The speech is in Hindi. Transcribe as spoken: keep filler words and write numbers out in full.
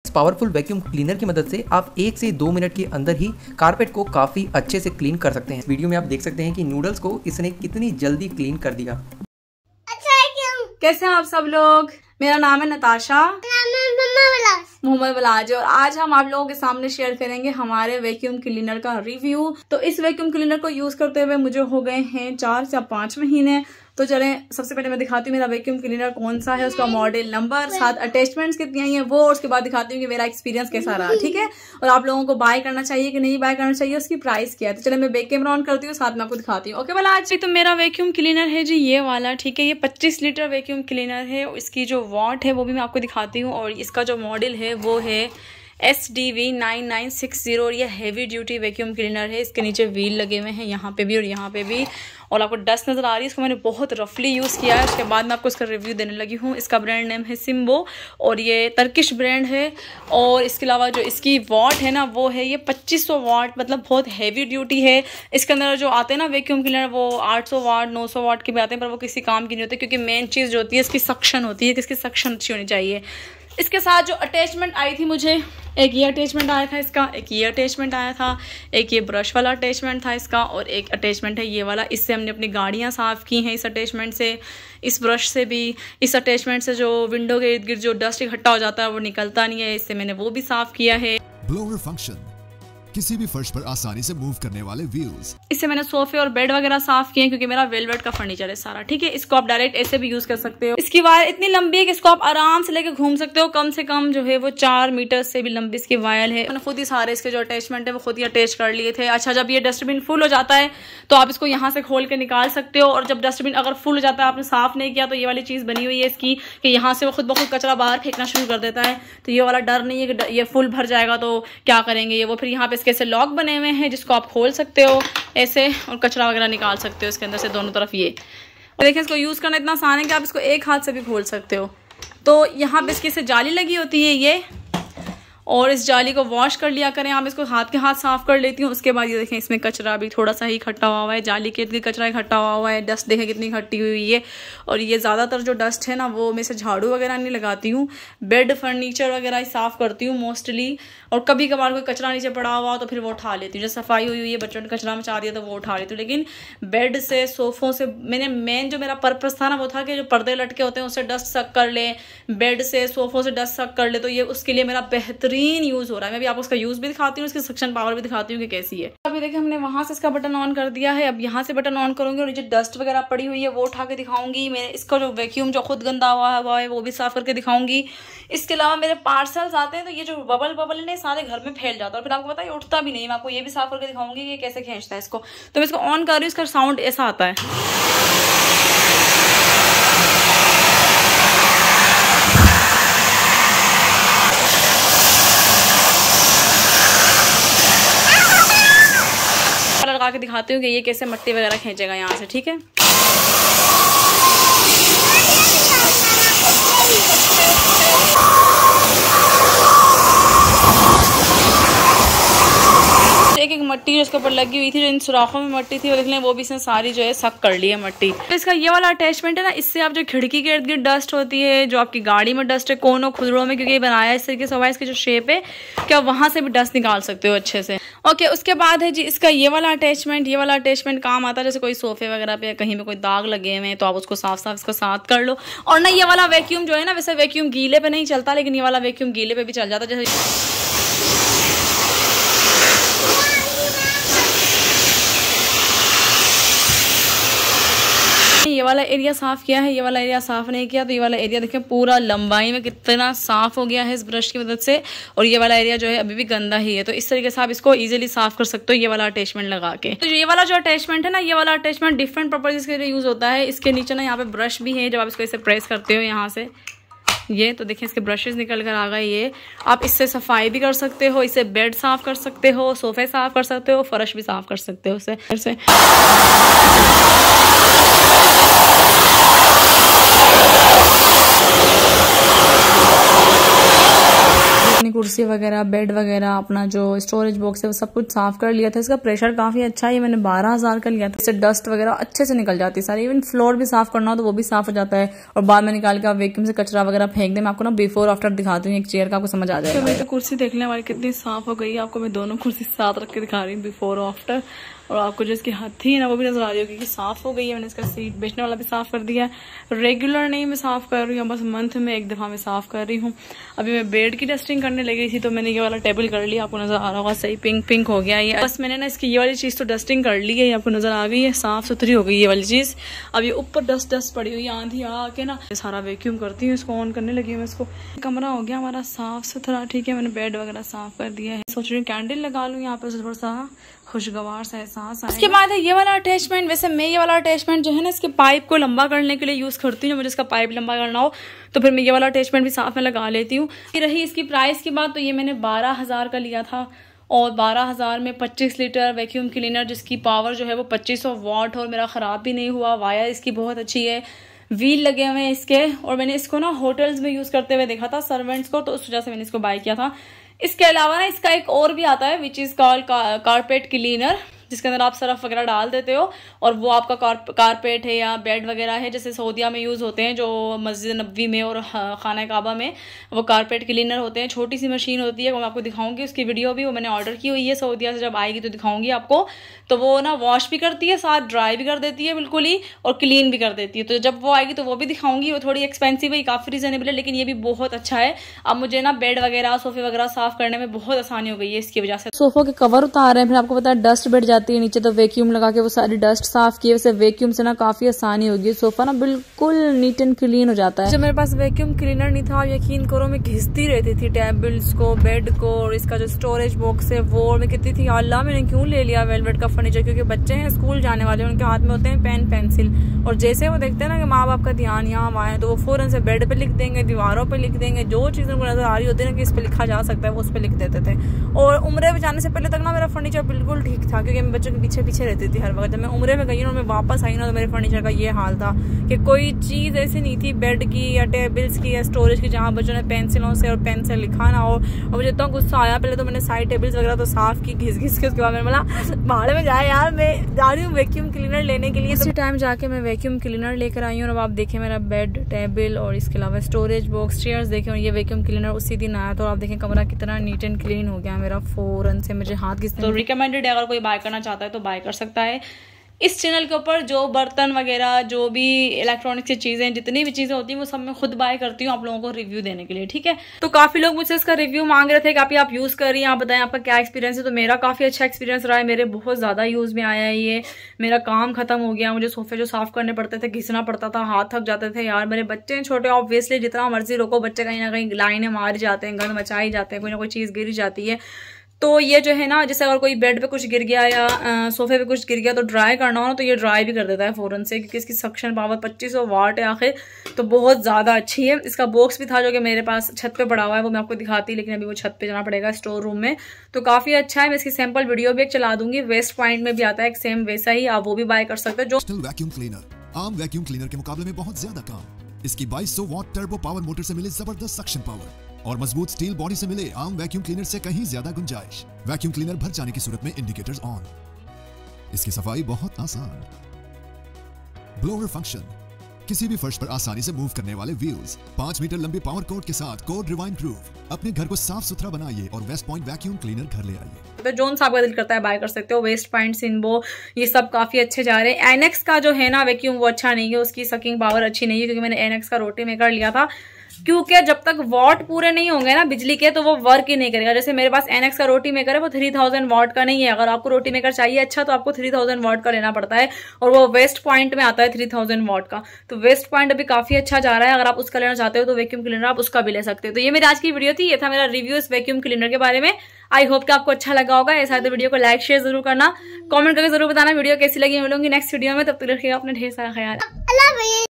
इस पावरफुल वैक्यूम क्लीनर की मदद से आप एक से दो मिनट के अंदर ही कारपेट को काफी अच्छे से क्लीन कर सकते हैं। वीडियो में आप देख सकते हैं कि नूडल्स को इसने कितनी जल्दी क्लीन कर दिया। अच्छा है क्यों? कैसे हैं आप सब लोग? मेरा नाम है नताशा, मोहम्मद बलाज, और आज हम आप लोगों के सामने शेयर करेंगे हमारे वैक्यूम क्लीनर का रिव्यू। तो इस वैक्यूम क्लीनर को यूज करते हुए मुझे हो गए हैं चार या पांच महीने। तो चलें सबसे पहले मैं दिखाती हूँ मेरा वैक्यूम क्लीनर कौन सा है, उसका मॉडल नंबर, साथ अटैचमेंट्स कितनी आई हैं वो, और उसके बाद दिखाती हूँ कि मेरा एक्सपीरियंस कैसा रहा। ठीक है, और आप लोगों को बाय करना चाहिए कि नहीं बाय करना चाहिए, उसकी प्राइस क्या है। तो चले मैं बैक कैमरा ऑन करती हूँ, साथ में आपको दिखाती हूँ। ओके वाला आज तो मेरा वैक्यूम क्लीनर है जी ये वाला। ठीक है, ये पच्चीस लीटर वैक्यूम क्लीनर है। इसकी जो वॉट है वो भी मैं आपको दिखाती हूँ, और इसका जो मॉडल है वो है S D V nine nine six zero. और ये हैवी ड्यूटी वैक्यूम क्लीनर है। इसके नीचे व्हील लगे हुए हैं, यहाँ पे भी और यहाँ पे भी, और आपको डस्ट नजर आ रही है। इसको मैंने बहुत रफली यूज़ किया है। उसके बाद मैं आपको इसका रिव्यू देने लगी हूँ। इसका ब्रांड नेम है सिम्बो, और ये टर्किश ब्रांड है। और इसके अलावा जो इसकी वॉट है ना वो है ये पच्चीस सौ वाट, मतलब बहुत हैवी ड्यूटी है। इसके अंदर जो आते हैं ना वैक्यूम क्लीनर वो आठ सौ वाट नौ सौ वाट के भी आते हैं, पर वो किसी काम की नहीं होती, क्योंकि मेन चीज़ जो होती है इसकी सक्शन होती है कि इसकी सक्शन अच्छी होनी चाहिए। इसके साथ जो अटैचमेंट आई थी मुझे, एक ये अटैचमेंट आया था इसका, एक ये अटैचमेंट आया था, एक ये ब्रश वाला अटैचमेंट था इसका, और एक अटैचमेंट है ये वाला। इससे हमने अपनी गाड़ियाँ साफ़ की हैं इस अटैचमेंट से, इस ब्रश से भी। इस अटैचमेंट से जो विंडो के इर्द गिर्द जो डस्ट इकट्ठा हो जाता है वो निकलता नहीं है, इससे मैंने वो भी साफ़ किया है। ब्लोअर फंक्शन, किसी भी फर्श पर आसानी से मूव करने वाले व्हील्स। इससे मैंने सोफे और बेड वगैरह साफ किए, क्योंकि मेरा वेलवेट का फर्नीचर है सारा। ठीक है, इसको आप डायरेक्ट ऐसे भी यूज कर सकते हो। इसकी वायर इतनी लंबी है कि इसको आप आराम से लेके घूम सकते हो। कम से कम जो है वो चार मीटर से भी लंबी इसकी वायर है। मैंने खुद ही सारे इसके जो अटैचमेंट है वो खुद ही अटैच कर लिए थे। अच्छा, जब ये डस्टबिन फुल हो जाता है तो आप इसको यहाँ से खोल के निकाल सकते हो, और जब डस्टबिन अगर फुल हो जाता है आपने साफ नहीं किया तो ये वाली चीज बनी हुई है इसकी कि यहाँ से वो खुद ब खुद कचरा बाहर फेंकना शुरू कर देता है। तो ये वाला डर नहीं है कि ये फुल भर जाएगा तो क्या करेंगे ये। वो फिर यहाँ पे इसके ऐसे लॉक बने हुए हैं जिसको आप खोल सकते हो ऐसे, और कचरा वगैरह निकाल सकते हो इसके अंदर से दोनों तरफ। ये देखिए, इसको यूज करना इतना आसान है कि आप इसको एक हाथ से भी खोल सकते हो। तो यहाँ पे इसकी से जाली लगी होती है ये, और इस जाली को वॉश कर लिया करें आप। इसको हाथ के हाथ साफ कर लेती हूँ। उसके बाद ये देखें इसमें कचरा भी थोड़ा सा ही इकट्ठा हुआ हुआ है, जाली के इर्द कचरा इकट्ठा हुआ हुआ है, डस्ट देखें कितनी इकट्ठी हुई है। और ये ज़्यादातर जो डस्ट है ना वो मैं से झाड़ू वगैरह नहीं लगाती हूँ, बेड फर्नीचर वगैरह ही साफ़ करती हूँ मोस्टली। और कभी कभार कोई कचरा नीचे पड़ा हुआ तो फिर वो उठा लेती हूँ। जैसे सफाई हुई हुई है, बच्चों ने कचरा मचा दिया तो वो उठा लेती हूँ। लेकिन बेड से, सोफ़ों से, मैंने मेन जो मेरा पर्पस था ना वो था कि जो पर्दे लटके होते हैं उससे डस्ट सक कर ले, बेड से, सोफ़ों से डस्ट सक कर ले। तो ये उसके लिए मेरा बेहतरीन यूज़ हो रहा है। मैं भी आपको उसका यूज़ भी दिखाती हूँ, उसकी सक्शन पावर भी दिखाती हूँ कि कैसी है। अभी देखिए हमने वहाँ से इसका बटन ऑन कर दिया है। अब यहाँ से बटन ऑन करूँगी और नीचे डस्ट वगैरह पड़ी हुई है वो उठा के दिखाऊंगी। मेरे इसका जो वैक्यूम जो खुद गंदा हुआ हुआ है वो भी साफ करके दिखाऊंगी। इसके अलावा मेरे पार्सल्स आते हैं तो ये जो बबल बबल है सारे घर में फैल जाता है, और फिर आपको पता है उठता भी नहीं। मैं आपको ये भी साफ करके दिखाऊंगी कि कैसे खींचता है इसको। तो मैं इसको ऑन कर रही हूँ, इसका साउंड ऐसा आता है। लगा के दिखाती हूँ कि ये कैसे मट्टी वगैरह खींचेगा यहाँ से। ठीक है, एक एक मट्टी जो इसके ऊपर लगी हुई थी, जो इन सुराखों में मट्टी थी वो देख लें, वो भी इसने सारी जो है सक कर ली है मट्टी। तो इसका ये वाला अटैचमेंट है ना, इससे आप जो खिड़की के इर्द गिर्द डस्ट होती है, जो आपकी गाड़ी में डस्ट है कोनों खुदरों में, क्योंकि ये बनाया इस तरीके से हुआ है, इसकी जो शेप है क्या वहां से भी डस्ट निकाल सकते हो अच्छे से। ओके, उसके बाद है जी इसका ये वाला अटैचमेंट। ये वाला अटैचमेंट काम आता है जैसे कोई सोफे वगैरह पे कहीं पे कोई दाग लगे हुए हैं तो आप उसको साफ साफ इसको साथ कर लो। और ना ये वाला वैक्यूम जो है ना, वैसे वैक्यूम गीले पे नहीं चलता, लेकिन ये वाला वैक्यूम गीले पे भी चल जाता है। जैसे ये वाला एरिया साफ किया है, ये वाला एरिया साफ नहीं किया, तो ये वाला एरिया देखिए पूरा लंबाई में कितना साफ हो गया है इस ब्रश की मदद से। और ये वाला एरिया जो है अभी भी गंदा ही है। तो इस तरीके से आप इसको इजीली साफ कर सकते हो ये वाला अटैचमेंट लगा के। तो ये वाला जो अटैचमेंट है ना, ये वाला अटैचमेंट डिफरेंट पर्पज के लिए यूज होता है। इसके नीचे ना यहाँ पे ब्रश भी है, जब आप इसको इसे प्रेस करते हो यहाँ से ये, तो देखिए इसके ब्रशेस निकल कर आ गए। ये आप इससे सफाई भी कर सकते हो, इससे बेड साफ कर सकते हो, सोफे साफ कर सकते हो, फर्श भी साफ कर सकते हो इससे। अपनी कुर्सी वगैरह, बेड वगैरह, अपना जो स्टोरेज बॉक्स है वो सब कुछ साफ कर लिया था। इसका प्रेशर काफी अच्छा है, ये मैंने बारह हजार का लिया था। इससे डस्ट वगैरह अच्छे से निकल जाती है सारी। इवन फ्लोर भी साफ करना हो तो वो भी साफ हो जाता है। और बाद में निकाल के आप वैक्यूम से कचरा वगैरह फेंक दे। मैं आपको ना बिफोर आफ्टर दिखाती हूँ एक चेयर का, आपको समझ आ जाएगा। तो कुर्सी देखने वाली कितनी साफ हो गई है, आपको मैं दोनों कुर्सी साथ रख के दिखा रही हूँ बिफोर और आफ्टर। और आपको जो इसकी हथी है ना वो भी नजर आ रही होगी कि साफ हो गई है। मैंने इसका सीट बेचने वाला भी साफ कर दिया है। रेगुलर नहीं मैं साफ कर रही हूँ, बस मंथ में एक दफा मैं साफ कर रही हूँ। अभी मैं बेड की डस्टिंग करने लगी थी तो मैंने ये वाला टेबल कर लिया, आपको नजर आ रहा होगा सही पिंक पिंक हो गया ये। बस मैंने ना इसकी ये वाली चीज तो डस्टिंग कर ली है, आपको नजर आ गई है, साफ सुथरी हो गई ये वाली चीज। अब ये ऊपर डस्ट डस्ट पड़ी हुई आंधी आके ना सारा वैक्यूम करती हूँ, इसको ऑन करने लगी हूँ। इसको कमरा हो गया हमारा साफ सुथरा, ठीक है। मैंने बेड वगैरह साफ कर दिया है। सोच रही हूँ कैंडल लगा लूँ यहाँ पे, थोड़ा सा खुशगवार सा एहसास आएगा। इसके बाद है ये वाला अटैचमेंट। वैसे मैं ये वाला अटैचमेंट जो है ना इसके पाइप को लंबा करने के लिए यूज करती हूँ। मुझे इसका पाइप लंबा करना हो तो फिर मैं ये वाला अटैचमेंट भी साथ में लगा लेती हूँ। रही इसकी प्राइस की बात तो ये मैंने बारह हजार का लिया था और बारह हजार में पच्चीस लीटर वैक्यूम क्लीनर जिसकी पावर जो है वो पच्चीस सौ वाट और मेरा खराब भी नहीं हुआ। वायर इसकी बहुत अच्छी है, व्हील लगे हुए हैं इसके। और मैंने इसको ना होटल्स में यूज करते हुए देखा था सर्वेंट्स को, तो उस वजह से मैंने इसको बाय किया था। इसके अलावा ना इसका एक और भी आता है which is called carpet cleaner, जिसके अंदर आप सरफ वगैरह डाल देते हो और वो आपका कारपेट है या बेड वगैरह है, जैसे सऊदीया में यूज़ होते हैं, जो मस्जिद नबवी में और खाना काबा में वो कारपेट क्लीनर होते हैं। छोटी सी मशीन होती है, वो मैं आपको दिखाऊंगी, उसकी वीडियो भी वो मैंने ऑर्डर की हुई है सऊदीया से, जब आएगी तो दिखाऊंगी आपको। तो वो ना वॉश भी करती है, साथ ड्राई भी कर देती है बिल्कुल ही, और क्लीन भी कर देती है। तो जब वो आएगी तो वो भी दिखाऊंगी। वो थोड़ी एक्सपेंसिव है, काफ़ी रीजनेबल है, लेकिन ये भी बहुत अच्छा है। अब मुझे ना बेड वगैरह सोफे वगैरह साफ करने में बहुत आसानी हो गई है इसकी वजह से। सोफों के कवर उतार रहे हैं, फिर आपको पता है डस्ट बैठ जाती है नीचे, तो वैक्यूम लगा के वो सारी डस्ट साफ की। वैसे वैक्यूम से ना काफी आसानी होगी, सोफा ना बिल्कुल नीट एंड क्लीन हो जाता है। जब मेरे पास वैक्यूम क्लीनर नहीं था, यकीन करो मैं घिसती रहती थी टेबल्स को, बेड को, और इसका जो स्टोरेज बॉक्स है वो मैं कहती थी अल्लाह मैंने क्यों ले लिया वेलवेट का फर्नीचर, क्योंकि बच्चे हैं स्कूल जाने वाले, उनके हाथ में होते हैं पेन पेंसिल, और जैसे वो देखते हैं ना कि माँ बाप का ध्यान यहाँ आए तो वो फौरन से बेड पे लिख देंगे, दीवारों पे लिख देंगे, जो चीज़ उनको नजर आ रही होती है ना कि इस पे लिखा जा सकता है वो उस पे लिख देते थे। और उम्रे में जाने से पहले तक ना मेरा फर्नीचर बिल्कुल ठीक था, क्योंकि मैं बच्चों के पीछे पीछे रहती थी हर वक्त। जब मैं उम्रे में गई ना, मैं वापस आई ना, तो मेरे फर्नीचर का ये हाल था कि कोई चीज़ ऐसी नहीं थी बेड की या टेबल्स की या स्टोरेज की जहाँ बच्चों ने पेंसिलों से और पेन से लिखा ना हो। और मुझे इतना गुस्सा आया, पहले तो मैंने साइड टेबल्स वगैरह तो साफ की घिस घिस के, उसके बाद मैंने बोला भाड़े में जाए यार, मैं जा रही हूँ वैक्यूम क्लीनर लेने के लिए। इसी टाइम जाके मैं वैक्यूम क्लीनर लेकर आई हूँ। और अब आप देखें मेरा बेड, टेबल और इसके अलावा स्टोरेज बॉक्स, चेयर्स देखें, और ये वैक्यूम क्लीनर उसी दिन आया था। और आप देखें कमरा कितना नीट एंड क्लीन हो गया मेरा फौरन से, मुझे हाथ घिसने। तो रिकमेंडेड है, अगर कोई बाय करना चाहता है तो बाय कर सकता है। इस चैनल के ऊपर जो बर्तन वगैरह, जो भी इलेक्ट्रॉनिक्स की चीज़ें, जितनी भी चीज़ें होती हैं वो सब मैं खुद बाय करती हूँ आप लोगों को रिव्यू देने के लिए, ठीक है। तो काफ़ी लोग मुझसे इसका रिव्यू मांग रहे थे कि आप आप यूज़ कर रही हैं, आप बताएं आपका क्या एक्सपीरियंस है। तो मेरा काफ़ी अच्छा एक्सपीरियंस रहा है, मेरे बहुत ज़्यादा यूज़ में आया है ये, मेरा काम खत्म हो गया। मुझे सोफे जो साफ़ करने पड़ते थे, घिसना पड़ता था, हाथ थक जाते थे यार। मेरे बच्चे हैं छोटे, ऑब्वियसली जितना मर्जी रोको बच्चे कहीं ना कहीं लाइनें मार जाते हैं, गंद मचा ही जाते हैं, कोई ना कोई चीज़ गिर जाती है। तो ये जो है ना, जैसे अगर कोई बेड पे कुछ गिर गया या आ, सोफे पे कुछ गिर गया तो ड्राई करना हो ना, तो ये ड्राई भी कर देता है फ़ौरन से, क्योंकि इसकी सक्शन पावर पच्चीस सौ वाट है आखिर, तो बहुत ज़्यादा अच्छी है। इसका बॉक्स भी था जो कि मेरे पास छत पे पड़ा हुआ है, वो मैं आपको दिखाती, लेकिन अभी वो छत पे जाना पड़ेगा स्टोर रूम में। तो काफ़ी अच्छा है, मैं इसकी सैम्पल वीडियो भी एक चला दूंगी। वेस्ट पॉइंट में भी आता है एक सेम वैसा ही, आप वो भी बाय कर सकते हो। जो वैक्यूम क्लीनर आम वैक्यूम क्लीनर के मुकाबले में बहुत ज्यादा काम। इसकी बाईस सौ वाट टर्बो पावर मोटर से मिले जबरदस्त सक्शन पावर और मजबूत स्टील बॉडी से मिले आम वैक्यूम क्लीनर से कहीं ज्यादा गुंजाइश। वैक्यूम क्लीनर भर जाने की सूरत में इंडिकेटर्स ऑन। इसकी सफाई बहुत आसान। ब्लोअर फंक्शन, किसी भी फर्श पर आसानी से मूव करने वाले व्हील्स, पांच मीटर लंबे पावर कोड के साथ कोड रिवाइंड प्रूफ। अपने घर को साफ सुथरा बनाइए और वेस्ट पॉइंट वैक्यूम क्लीनर घर ले आइए। तो जोन सा आपका दिल करता है बाय कर सकते हो। वेस्ट पॉइंट, सिम्बो, ये सब काफी अच्छे जा रहे हैं। एनेक्स का जो है ना वैक्यूम वो अच्छा नहीं है, उसकी सकिंग पावर अच्छी नहीं है, क्योंकि मैंने एनेक्स का रोटी मेकर लिया था, क्योंकि जब तक वॉट पूरे नहीं होंगे ना बिजली के तो वो वर्क ही नहीं करेगा। जैसे मेरे पास एनेक्स का रोटी मेकर है, वो थ्री थाउजेंड वॉट का नहीं है। अगर आपको रोटी मेकर चाहिए अच्छा तो आपको थ्री थाउजेंड वॉट का लेना पड़ता है, और वो वेस्ट पॉइंट में आता है थ्री थाउजेंड वॉट का। तो वेस्ट पॉइंट अभी काफी अच्छा जा रहा है, अगर आप उसका लेना चाहते हो तो वैक्यूम क्लीनर आप उसका भी ले सकते हो। तो ये मेरी आज की वीडियो थी, ये था मेरा रिव्यू इस वैक्यूम क्लीनर के बारे में। आई होप कि आपको अच्छा लगा होगा। ऐसा है तो वीडियो को लाइक शेयर जरूर करना, कमेंट करके जरूर बताना वीडियो कैसी लगी। मिलूंगी नेक्स्ट वीडियो में, तब तक रखिएगा अपने ढेर सारा ख्याल।